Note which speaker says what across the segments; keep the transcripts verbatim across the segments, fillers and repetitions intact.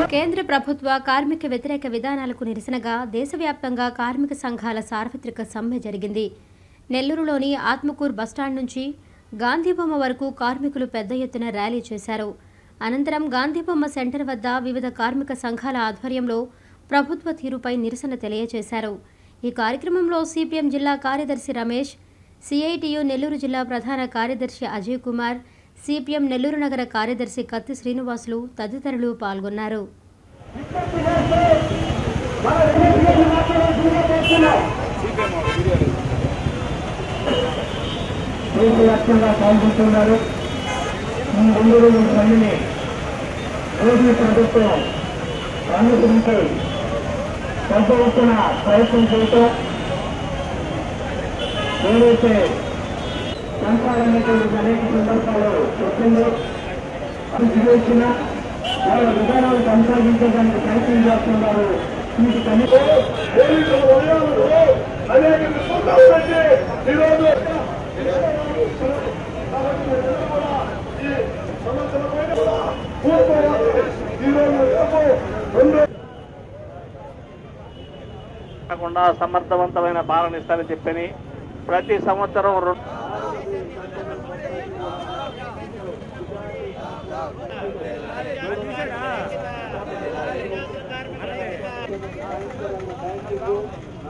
Speaker 1: కేంద్ర ప్రభుత్వ కార్మిక వ్యతిరేక విధానాలకు నిరసనగా దేశవ్యాప్తంగా కార్మిక సంఘాల సార్వత్రిక సమ్మె జరిగింది. నెల్లూరులోని ఆత్మకూరు బస్టాండ్ నుంచి గాంధీబొమ్మ వరకు కార్మికులు పెద్ద ఎత్తున ర్యాలీ చేశారు. అనంతరం గాంధీబొమ్మ సెంటర్ వద్ద వివిధ కార్మిక సంఘాల ఆధ్వర్యంలో ప్రభుత్వ తీరుపై నిరసన తెలియజేశారు. ఈ కార్యక్రమంలో సిపిఎం జిల్లా కార్యదర్శి రమేష్, సిఐటియు నెల్లూరు జిల్లా ప్రధాన కార్యదర్శి అజయ్ కుమార్, సిపిఎం నెల్లూరు నగర కార్యదర్శి కత్తి శ్రీనివాసులు తదితరులు పాల్గొన్నారు.
Speaker 2: పెద్ద ఎత్తున ప్రయత్నం చేయటం ఏదైతే కొనసాగనేటువంటి అనేక సందర్భాలు చెప్పిందో అది వచ్చిన వాళ్ళ విధానాలు కొనసాగించడానికి ప్రయత్నం చేస్తున్నారు. వీటికి అనేక
Speaker 3: కాకుండా సమర్థవంతమైన పాలన ఇస్తారని చెప్పని ప్రతి సంవత్సరం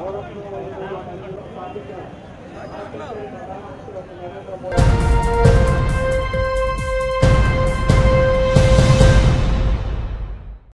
Speaker 2: రెండు